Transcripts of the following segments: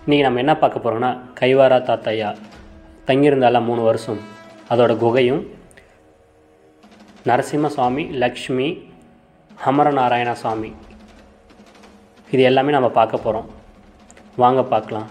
இன்றைக்கி நம்ம என்ன பார்க்க போகிறோம்னா கைவாரா தாத்தையா தங்கியிருந்தால 3 வருஷம் அதோட குகையும் நரசிம்மசாமி, லக்ஷ்மி, அமரநாராயண சாமி இது எல்லாமே நம்ம பார்க்க போகிறோம். வாங்க பார்க்கலாம்.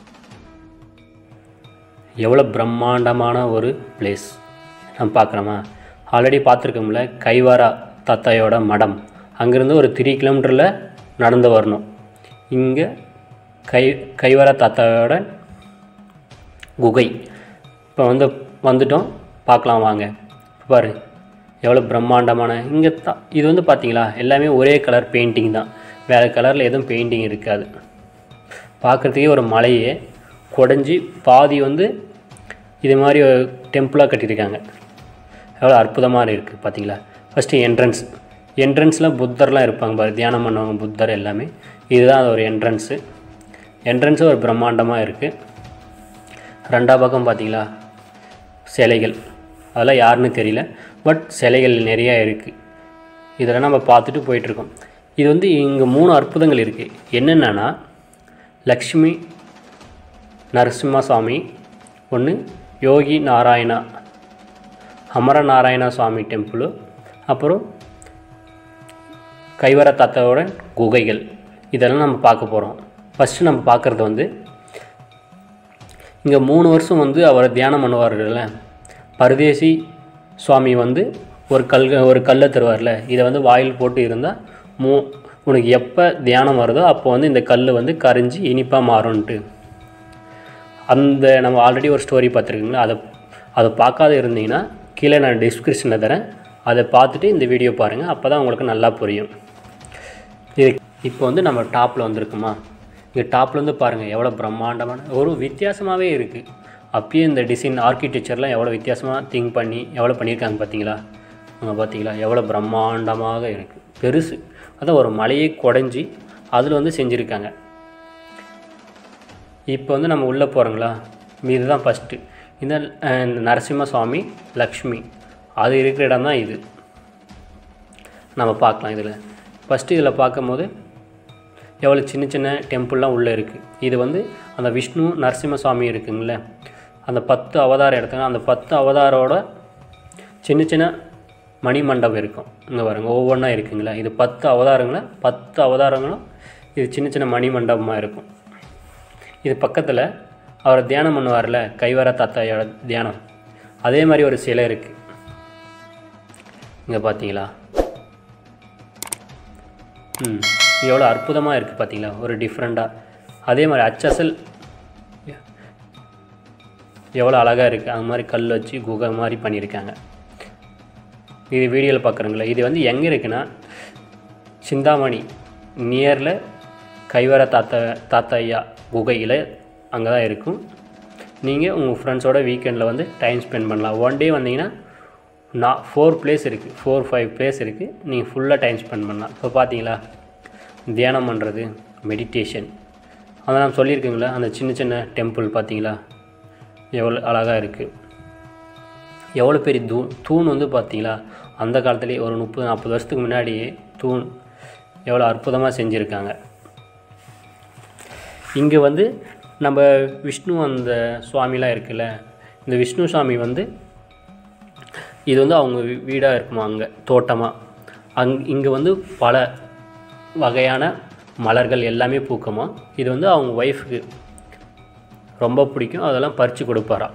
எவ்வளோ பிரம்மாண்டமான ஒரு பிளேஸ் நம்ம பார்க்குறோமா. ஆல்ரெடி பார்த்துருக்கோம்ல கைவாரா தாத்தாயோட மடம். அங்கேருந்து ஒரு 3 கிலோமீட்டரில் நடந்து வரணும். இங்கே கைவாரா தாத்தாவோட குகை. இப்போ வந்துட்டோம், பார்க்கலாம் வாங்க. பாரு எவ்வளோ பிரம்மாண்டமான இங்கே இது பார்த்தீங்களா, எல்லாமே ஒரே கலர் பெயிண்டிங் தான், வேறு கலரில் எதுவும் பெயிண்டிங் இருக்காது. பார்க்குறதுக்கே ஒரு மலையே குடஞ்சி பாதி இது மாதிரி ஒரு டெம்பிளாக கட்டியிருக்காங்க. எவ்வளோ அற்புதமாக இருக்குது பார்த்தீங்களா. ஃபஸ்ட்டு என்ட்ரன்ஸில் புத்தர்லாம் இருப்பாங்க பாரு, தியானம் பண்ணுவாங்க புத்தர் எல்லாமே. இதுதான் அது ஒரு என்ட்ரன்ஸு ஒரு பிரம்மாண்டமாக இருக்குது. 2ஆம் பக்கம் பார்த்தீங்களா சிலைகள், அதெல்லாம் யாருன்னு தெரியல, பட் சிலைகள் நிறையா இருக்குது. இதெல்லாம் நம்ம பார்த்துட்டு போயிட்டுருக்கோம். இது இங்கே 3 அற்புதங்கள் இருக்குது. என்னென்னா லக்ஷ்மி நரசிம்மசாமி ஒன்று, யோகி நாராயணா அமரநாராயண சுவாமி டெம்பிள், அப்புறம் கைவாரா தாத்தாவோட குகைகள். இதெல்லாம் நம்ம பார்க்க போகிறோம். ஃபஸ்ட்டு நம்ம பார்க்குறது இங்கே 3 வருஷம் அவர் தியானம் பண்ணுவார்ல, பரதேசி சுவாமி ஒரு கல்லை தருவார்ல, இதை வாயில் போட்டு இருந்தால் உனக்கு எப்போ தியானம் வருதோ அப்போ இந்த கல் கரைஞ்சி இனிப்பாக மாறும்ன்ட்டு. நம்ம ஆல்ரெடி ஒரு ஸ்டோரி பார்த்துருக்கீங்களா, அதை பார்க்காத இருந்தீங்கன்னா கீழே நான் டிஸ்கிரிப்ஷனில் தரேன், அதை பார்த்துட்டு இந்த வீடியோ பாருங்கள், அப்போ தான் உங்களுக்கு நல்லா புரியும். இப்போ நம்ம டாப்பில் வந்திருக்குமா. இங்கே டாப்பில் பாருங்கள் எவ்வளோ பிரம்மாண்டமான ஒரு வித்தியாசமாகவே இருக்குது. அப்பயே இந்த டிசைன் ஆர்கிடெக்சர்லாம் எவ்வளோ வித்தியாசமாக திங்க் பண்ணி எவ்வளோ பண்ணியிருக்காங்க பார்த்தீங்களா. அங்கே பார்த்தீங்களா எவ்வளோ பிரம்மாண்டமாக இருக்குது, பெருசு. அதான் ஒரு மலையை குடஞ்சி அதில் செஞ்சுருக்காங்க. இப்போ நம்ம உள்ளே போகிறோங்களா. இதுதான் ஃபஸ்ட்டு இந்த நரசிம்மசாமி, லக்ஷ்மி அது இருக்கிற இடம் தான் இது. நம்ம பார்க்கலாம். ஃபஸ்ட்டு இதில் பார்க்கும்போது எவ்வளோ சின்ன சின்ன டெம்பிள்லாம் உள்ளே இருக்குது. இது அந்த விஷ்ணு நரசிம்மசாமி இருக்குங்கள, அந்த 10 அவதாரம் இடத்துல அந்த 10 அவதாரோட சின்ன சின்ன மணிமண்டபம் இருக்கும். இங்கே பாருங்க ஒவ்வொன்றா இருக்குங்களா. இது 10 அவதாரங்களும் இது சின்ன சின்ன மணிமண்டபமாக இருக்கும். இது பக்கத்தில் அவர் தியானம் பண்ணுவார்ல கைவாரா தாத்தாயோட தியானம், அதே மாதிரி ஒரு சிலை இருக்குது. இங்கே பார்த்தீங்களா எவ்வளோ அற்புதமாக இருக்குது பார்த்தீங்களா, ஒரு டிஃப்ரெண்ட்டாக. அதே மாதிரி அச்சசல் எவ்வளோ அழகாக இருக்குது, அது மாதிரி கல் வச்சு குகை மாதிரி பண்ணியிருக்காங்க. இது வீடியோவில் பார்க்குறீங்களா. இது எங்கே இருக்குன்னா சிந்தாமணி நியரில் கைவாரா தாத்தாயா குகையில் அங்கே தான் இருக்கும். நீங்கள் உங்கள் ஃப்ரெண்ட்ஸோட வீக்கெண்டில் டைம் ஸ்பெண்ட் பண்ணலாம். ஒன் டே வந்தீங்கன்னா 4 பிளேஸ் இருக்குது, 4-5 பிளேஸ் இருக்குது, நீங்கள் ஃபுல்லாக டைம் ஸ்பெண்ட் பண்ணலாம். இப்போ பார்த்தீங்களா தியானம் பண்ணுறது, மெடிடேஷன், அதை நான் சொல்லியிருக்கீங்களா. அந்த சின்ன சின்ன டெம்பிள் பார்த்தீங்களா எவ்வளோ அழகாக இருக்குது. எவ்வளோ பெரிய தூண் பார்த்தீங்களா, அந்த காலத்துலேயே ஒரு 30-40 வருஷத்துக்கு முன்னாடியே தூண் எவ்வளோ அற்புதமாக செஞ்சுருக்காங்க. இங்கே நம்ம விஷ்ணு அந்த சுவாமிலாம் இருக்குல்ல, இந்த விஷ்ணு சுவாமி இது அவங்க வீடாக இருக்குமா, அங்கே தோட்டமாக. இங்கே பல வகையான மலர்கள் எல்லாமே பூக்குமா. இது அவங்க ஒய்ஃபுக்கு ரொம்ப பிடிக்கும், அதெல்லாம் பறித்து கொடுப்பாராம்.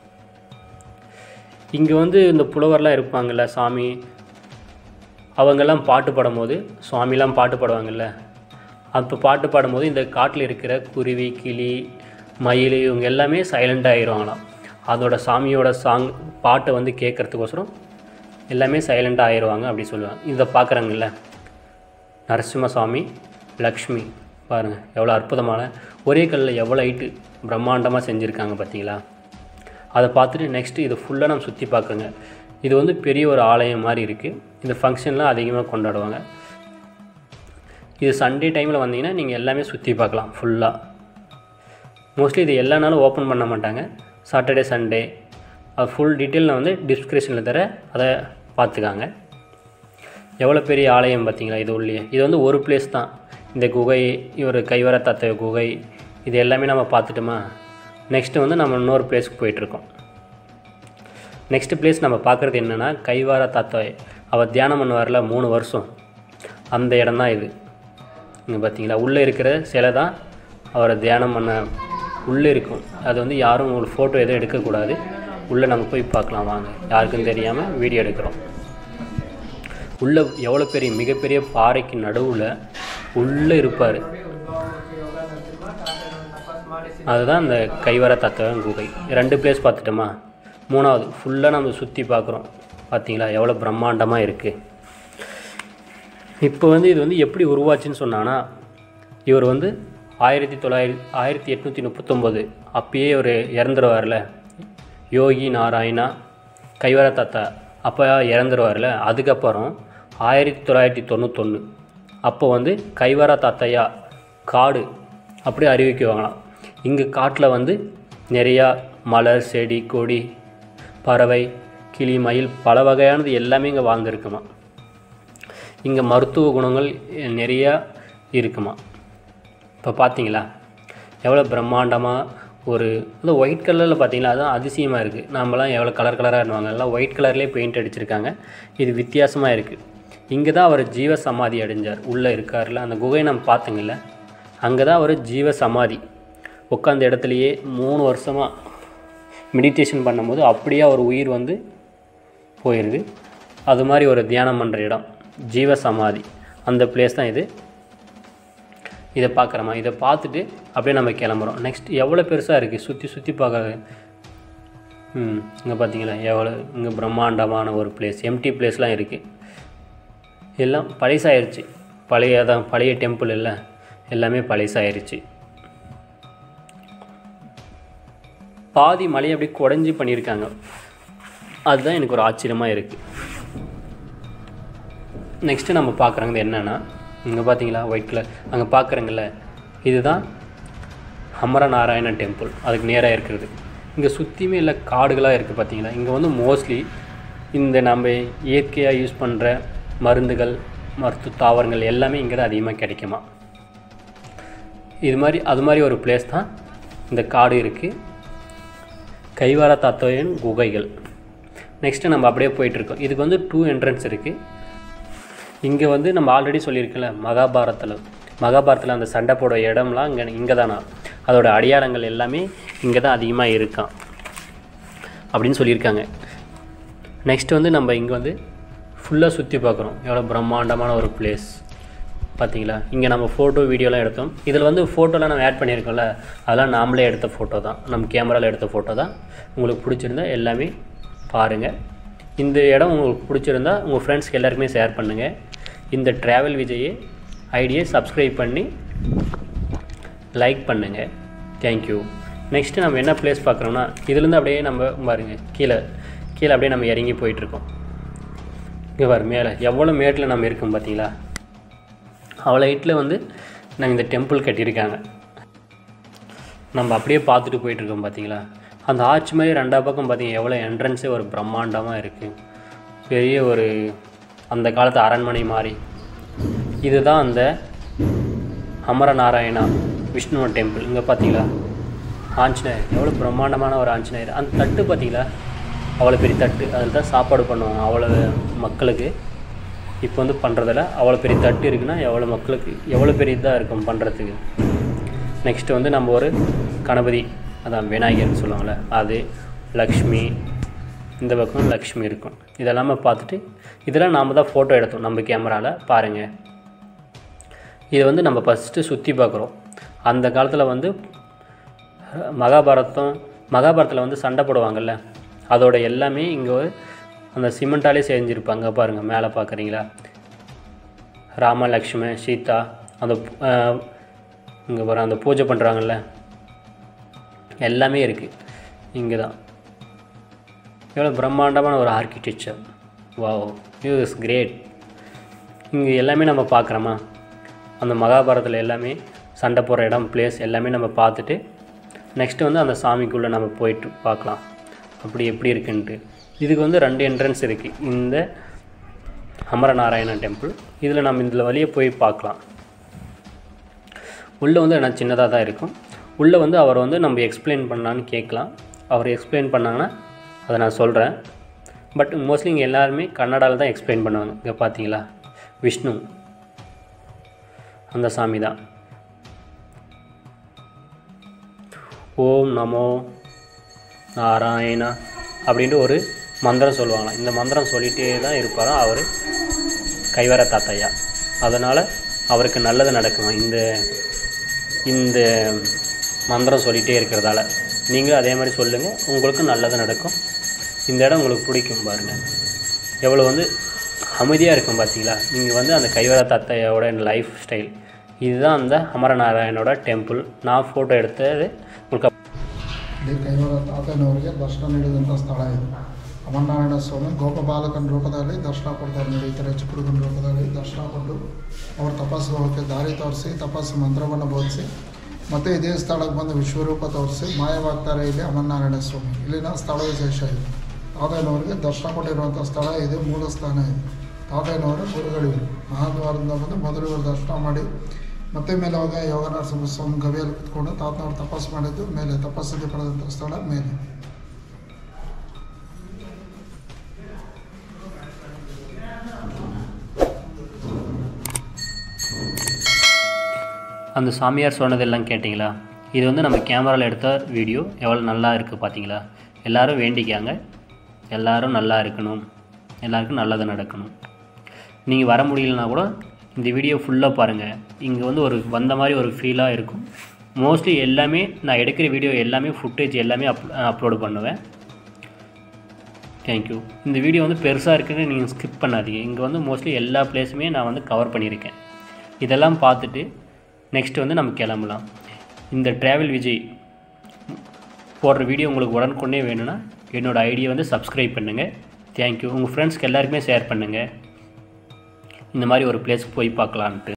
இங்கே இந்த புலவர்லாம் இருப்பாங்கள்ல சாமி, அவங்கெல்லாம் பாட்டு பாடும்போது, சுவாமிலாம் பாட்டு பாடுவாங்கள்ல, அப்போ பாட்டு பாடும்போது இந்த காட்டில் இருக்கிற குருவி, கிளி, மயில் இவங்க எல்லாமே சைலண்ட் ஆகிடுவாங்களாம். அதோட சாமியோட பாட்டை கேட்குறதுக்கோசரம் எல்லாமே சைலண்ட் ஆகிடுவாங்க அப்படி சொல்லுவாங்க. இதை பார்க்குறாங்கல்ல நரசிம்மசாமி, லக்ஷ்மி பாருங்கள் எவ்வளோ அற்புதமான ஒரே கல்லில் எவ்வளோ ஹைட்டு பிரம்மாண்டமாக செஞ்சுருக்காங்க பார்த்தீங்களா. அதை பார்த்துட்டு நெக்ஸ்ட்டு இது ஃபுல்லாக நம்ம சுற்றி பார்க்குறோங்க. இது பெரிய ஒரு ஆலயம் மாதிரி இருக்குது. இந்த ஃபங்க்ஷன்லாம் அதிகமாக கொண்டாடுவாங்க. இது சண்டே டைமில் வந்தீங்கன்னா நீங்கள் எல்லாமே சுற்றி பார்க்கலாம் ஃபுல்லாக. மோஸ்ட்லி இது எல்லா நாளும் ஓப்பன் பண்ண மாட்டாங்க, சாட்டர்டே சண்டே. அது ஃபுல் டீட்டெயில் நான் டிஸ்கிரிப்ஷனில் தர, அதை பார்த்துக்காங்க. எவ்வளோ பெரிய ஆலயம் பார்த்தீங்களா. இது உள்ளே இது ஒரு பிளேஸ் தான். இந்த குகை, இவர் கைவாரா தாத்தா குகை, இது எல்லாமே நம்ம பார்த்துட்டோமா. நெக்ஸ்ட்டு வந்து நம்ம இன்னொரு பிளேஸ்க்கு போயிட்டுருக்கோம். நெக்ஸ்ட்டு பிளேஸ் நம்ம பார்க்குறது என்னென்னா கைவாரா தாத்தாய் அவர் தியானம் பண்ணுவார்ல 3 வருஷம், அந்த இடம் தான் இது. இங்கே பார்த்தீங்களா உள்ளே இருக்கிற சிலை தான் அவரை தியானம் பண்ண உள்ளே இருக்கும். அது வந்து யாரும் உங்களுக்கு ஃபோட்டோ எதுவும் எடுக்கக்கூடாது. உள்ளே நம்ம போய் பார்க்கலாம் வாங்க. யாருக்கும் தெரியாமல் வீடியோ எடுக்கிறோம். உள்ளே எவ்வளோ பெரிய மிகப்பெரிய பாறைக்கு நடுவில் உள்ளே இருப்பார். அதுதான் அந்த கைவாரா தாத்தாவின் குகை. 2 பிளேஸ் பார்த்துட்டோமா. 3வது ஃபுல்லாக நம்ம சுற்றி பார்க்குறோம். பார்த்தீங்களா எவ்வளோ பிரம்மாண்டமாக இருக்குது. இப்போ வந்து இது வந்து எப்படி உருவாச்சுன்னு சொன்னான்னா, இவர் வந்து 1839 அப்பயே இவர் இறந்துருவார்ல, யோகி நாராயணா கைவாரா தாத்தா அப்போ இறந்துருவார்ல. அதுக்கப்புறம் 1991 அப்போ வந்து கைவாரா தாத்தையா காடு அப்படியே அறிவிக்குவாங்களாம். இங்கே காட்டில் வந்து நிறையா மலர் செடி கொடி பறவை கிளி மயில் பல வகையானது எல்லாமே இங்கே வாழ்ந்துருக்குமா. இங்கே மருத்துவ குணங்கள் நிறையா இருக்குமா. இப்போ பார்த்தீங்களா எவ்வளோ பிரம்மாண்டமாக ஒரு இந்த ஒயிட் கலரில் பார்த்தீங்களா, அதுதான் அதிசயமாக இருக்குது. நம்மலாம் எவ்வளோ கலர் கலராக இருவாங்க, எல்லாம் ஒயிட் கலர்லேயே பெயிண்ட் அடிச்சிருக்காங்க. இது வித்தியாசமாக இருக்குது. இங்கே தான் அவர் ஜீவ சமாதி அடைஞ்சார். உள்ளே இருக்கார்ல அந்த குகையை நம்ம பார்த்துங்கள்ல, அங்கே தான் அவர் ஜீவ சமாதி உட்காந்த இடத்துலையே 3 வருஷமாக மெடிடேஷன் பண்ணும்போது அப்படியே அவர் உயிர் வந்து போயிடுது. அது மாதிரி ஒரு தியானம் பண்ணுற இடம் ஜீவ சமாதி, அந்த பிளேஸ் தான் இது. இதை பார்க்குறோமா, இதை பார்த்துட்டு அப்படியே நம்ம கிளம்புறோம். நெக்ஸ்ட் எவ்வளோ பெருசாக இருக்குது சுற்றி சுற்றி பார்க்க. இங்கே பார்த்தீங்களா எவ்வளோ இங்கே பிரம்மாண்டமான ஒரு பிளேஸ். எம்டி பிளேஸ்லாம் இருக்குது. எல்லாம் பழசாயிருச்சு. பழைய டெம்பிள் இல்லை, எல்லாமே பழசாயிருச்சு. பாதி மலையை அப்படியே குடஞ்சி பண்ணியிருக்காங்க. அதுதான் எனக்கு ஒரு ஆச்சரியமாக இருக்குது. நெக்ஸ்ட்டு நம்ம பார்க்குறாங்க என்னென்னா, இங்கே பார்த்தீங்களா ஒயிட் கலர் அங்கே பார்க்குறங்கள, இதுதான் ஹமர நாராயண டெம்பிள். அதுக்கு நேராக இருக்கிறது. இங்கே சுற்றியுமே இல்லை காடுகளாக இருக்குது. பார்த்தீங்களா இங்கே வந்து மோஸ்ட்லி இந்த நம்ம இயற்கையாக யூஸ் பண்ணுற மருந்துகள் மருத்துவ தாவரங்கள் எல்லாமே இங்கே தான் அதிகமாக கிடைக்குமா. அது மாதிரி ஒரு பிளேஸ் தான் இந்த காடு இருக்குது. கைவாரா தாத்தாவின் குகைகள். நெக்ஸ்ட்டு நம்ம அப்படியே போயிட்டுருக்கோம். இதுக்கு வந்து 2 என்ட்ரன்ஸ் இருக்குது. இங்கே வந்து நம்ம ஆல்ரெடி சொல்லியிருக்கல மகாபாரத்தில் அந்த சண்டை போட இடம்லாம் இங்கே தானா, அதோட அடையாளங்கள் எல்லாமே இங்கே தான் அதிகமாக இருக்கான் அப்படின்னு சொல்லியிருக்காங்க. நெக்ஸ்ட் வந்து நம்ம இங்கே வந்து ஃபுல்லாக சுற்றி பார்க்குறோம். எவ்வளோ பிரம்மாண்டமான ஒரு பிளேஸ் பார்த்தீங்களா. இங்கே நம்ம ஃபோட்டோ வீடியோலாம் எடுத்தோம். இதில் வந்து ஃபோட்டோலாம் நம்ம ஆட் பண்ணியிருக்கோம்ல, அதெல்லாம் நாமளே எடுத்த ஃபோட்டோ தான், நம்ம கேமராவில் எடுத்த ஃபோட்டோ தான். உங்களுக்கு பிடிச்சிருந்தா எல்லாமே பாருங்கள். இந்த இடம் உங்களுக்கு பிடிச்சிருந்தா உங்கள் ஃப்ரெண்ட்ஸ்க்கு எல்லாருக்குமே ஷேர் பண்ணுங்கள். இந்த ட்ராவல் விஜய் ஐடியை சப்ஸ்கிரைப் பண்ணி லைக் பண்ணுங்கள். தேங்க்யூ. நெக்ஸ்ட்டு நம்ம என்ன பிளேஸ் பார்க்குறோம்னா, இதுலேருந்து அப்படியே நம்ம பாருங்கள் கீழே அப்படியே நம்ம இறங்கி போயிட்டுருக்கோம். இங்கே பாரு மேலே எவ்வளோ மேட்டில் நம்ம இருக்கோம் பார்த்தீங்களா. அவ்வளோ ஹைட்டில் வந்து நாங்கள் இந்த டெம்பிள் கட்டியிருக்காங்க. நம்ம அப்படியே பார்த்துட்டு போயிட்டுருக்கோம் பார்த்தீங்களா. அந்த ஆர்ச் மாதிரி 2 பக்கம் பார்த்தீங்கன்னா எவ்வளோ என்ட்ரன்ஸே ஒரு பிரம்மாண்டமாக இருக்குது. பெரிய ஒரு அந்த காலத்து அரண்மனை மாதிரி. இதுதான் அந்த அமர நாராயணா விஷ்ணு டெம்பிள். இங்கே பார்த்தீங்களா ஆஞ்சநேயர் எவ்வளோ பிரம்மாண்டமான ஒரு ஆஞ்சநேயர். அந்த தட்டு பார்த்தீங்களா அவ்வளோ பெரிய தட்டு, அதில் தான் சாப்பாடு பண்ணுவாங்க அவ்வளோ மக்களுக்கு. இப்போ வந்து பண்ணுறதில்ல. அவ்வளோ பெரிய தட்டு இருக்குன்னா எவ்வளோ மக்களுக்கு எவ்வளோ பெரிய இதாக இருக்கும் பண்ணுறதுக்கு. நெக்ஸ்ட்டு வந்து நம்ம ஒரு கணபதி, அதான் விநாயகர்னு சொல்லுவாங்கள்ல, அது லக்ஷ்மி, இந்த பக்கம் லக்ஷ்மி இருக்கும். இதெல்லாமே பார்த்துட்டு இதெல்லாம் நாம் தான் ஃபோட்டோ எடுத்தோம் நம்ம கேமராவில் பாருங்கள். இதை வந்து நம்ம ஃபஸ்ட்டு சுற்றி பார்க்குறோம். அந்த காலத்தில் வந்து மகாபாரத்தில் வந்து சண்டை போடுவாங்கள்ல, அதோட எல்லாமே இங்கே அந்த சிமெண்ட்டாலே செஞ்சுருப்பாங்க. பாருங்கள் மேலே பார்க்குறீங்களா, ராம லக்ஷ்மி சீதா அந்த இங்கே பாருங்கள் அந்த பூஜை பண்ணுறாங்கல்ல எல்லாமே இருக்குது இங்கே தான். எவ்வளோ பிரம்மாண்டமான ஒரு architecture. Wow, you is great. இங்கே எல்லாமே நம்ம பார்க்குறோமா, அந்த மகாபாரத்தில் எல்லாமே சண்டை போடுற இடம் பிளேஸ் எல்லாமே நம்ம பார்த்துட்டு நெக்ஸ்ட்டு வந்து அந்த சாமிக்குள்ளே நம்ம போயிட்டு பார்க்கலாம் அப்படி எப்படி இருக்குன்ட்டு. இதுக்கு வந்து 2 என்ட்ரன்ஸ் இருக்குது இந்த அமரநாராயண டெம்பிள். இதில் நம்ம இதில் வழியே போய் பார்க்கலாம். உள்ளே வந்து நான் சின்னதாக தான் இருக்கும். உள்ளே வந்து அவர் வந்து நம்ம எக்ஸ்பிளைன் பண்ணலான்னு கேட்கலாம். அவர் எக்ஸ்பிளைன் பண்ணாங்கன்னா அதை நான் சொல்கிறேன். பட் மோஸ்ட்லி இங்கே எல்லாருமே கன்னடாவில் தான் எக்ஸ்பிளைன் பண்ணுவாங்க. இங்கே பார்த்தீங்களா, விஷ்ணு அந்த சாமி தான். ஓம் நமோ நாராயணா அப்படின்ட்டு ஒரு மந்திரம் சொல்லுவாங்களாம். இந்த மந்திரம் சொல்லிகிட்டே தான் இருப்பாராம் அவர் கைவர தாத்தையா. அதனால் அவருக்கு நல்லது நடக்குமா இந்த மந்திரம் சொல்லிகிட்டே இருக்கிறதால. நீங்களும் அதே மாதிரி சொல்லுங்கள், உங்களுக்கும் நல்லது நடக்கும். இந்த இடம் உங்களுக்கு பிடிக்கும். பாருங்கள் எவ்வளோ வந்து அமைதியாக இருக்கும் பார்த்தீங்களா. நீங்கள் வந்து அந்த கைவர தாத்தையோட லைஃப் ஸ்டைல் இதுதான் அந்த ಅಮರನಾರಾಯಣೋட ಟೆಂಪಲ್. ನಾವು ಫೋಟೋ எடுத்தது உங்களுக்கு. ಇಲ್ಲಿ ಕೈವರ ತಾತನವರಿಗೆ ದರ್ಶನ ನೀಡಿದಂಥ ಸ್ಥಳ ಇದು. ಅಮರನಾರಾಯಣ ಸ್ವಾಮಿ ಗೋಪಬಾಲಕನ ರೂಪದಲ್ಲಿ ದರ್ಶನ ಕೊಡ್ತಾರೆ. ನಡೆಯುತ್ತಾರೆ ಚಿಕ್ಕ ಹುಡುಗನ ರೂಪದಲ್ಲಿ ದರ್ಶನ ಕೊಟ್ಟು ಅವರು ತಪಸ್ಸು ಹೋಗೋಕ್ಕೆ ದಾರಿ ತೋರಿಸಿ ತಪಸ್ಸು ಮಂತ್ರವನ್ನು ಬೋಧಿಸಿ ಮತ್ತು ಇದೇ ಸ್ಥಳಕ್ಕೆ ಬಂದು ವಿಶ್ವರೂಪ ತೋರಿಸಿ ಮಾಯವಾಗ್ತಾರೆ ಇಲ್ಲಿ ಅಮರನಾರಾಯಣ ಸ್ವಾಮಿ. ಇಲ್ಲಿನ ಸ್ಥಳ ವಿಶೇಷ ಇದು. ತಾತಯ್ಯನವರಿಗೆ ದರ್ಶನ ಕೊಟ್ಟಿರುವಂಥ ಸ್ಥಳ ಇದು, ಮೂಲ ಸ್ಥಾನ ಇದು. ತಾತಯ್ಯನವರು ಗುರುಗಳಿವರು ಮಹಾದ್ವಾರದಿಂದ ಬಂದು ಮೊದಲು ಇವರು ದರ್ಶನ ಮಾಡಿ ಮತ್ತೆ ಮೇಲೆ ಹೋಗಿ ಯೋಗ ನರಸಿಂಹ ಸ್ವಾಮಿ ಗವಿಯಲ್ಲಿ ಕುತ್ಕೊಂಡು ತಾತನವರು ತಪಸ್ಸು ಮಾಡಿದ್ದು ಮೇಲೆ ತಪಸ್ಸಿಗೆ ಪಡೆದಂಥ ಸ್ಥಳ ಮೇಲೆ. அந்த சாமியார் சொன்னதெல்லாம் கேட்டிங்களா? இது வந்து நம்ம கேமராவில் எடுத்த வீடியோ. எவ்வளோ நல்லா இருக்குது பார்த்தீங்களா. எல்லோரும் வேண்டிக்காங்க, எல்லோரும் நல்லா இருக்கணும், எல்லாருக்கும் நல்லது நடக்கணும். நீங்கள் வர முடியலனா கூட இந்த வீடியோ ஃபுல்லாக பாருங்கள். இங்கே வந்து வந்த மாதிரி ஒரு ஃபீலாக இருக்கும். மோஸ்ட்லி எல்லாமே நான் எடுக்கிற வீடியோ எல்லாமே ஃபுட்டேஜ் எல்லாமே அப்லோடு பண்ணுவேன். தேங்க்யூ. இந்த வீடியோ வந்து பெருசாக இருக்குன்னு நீங்கள் ஸ்கிப் பண்ணாதீங்க. இங்கே வந்து மோஸ்ட்லி எல்லா பிளேஸுமே நான் வந்து கவர் பண்ணியிருக்கேன். இதெல்லாம் பார்த்துட்டு நெக்ஸ்ட் வந்து நம்ம கிளம்பலாம். இந்த ட்ராவல் விஜய் போடுற வீடியோ உங்களுக்கு உடனுக்குடனே வேணும்னா என்னோடய ஐடியை வந்து சப்ஸ்கிரைப் பண்ணுங்கள். தேங்க்யூ. உங்கள் ஃப்ரெண்ட்ஸ்க்கு எல்லாருக்குமே ஷேர் பண்ணுங்கள். இந்த மாதிரி ஒரு பிளேஸ்க்கு போய் பார்க்கலான்ட்டு.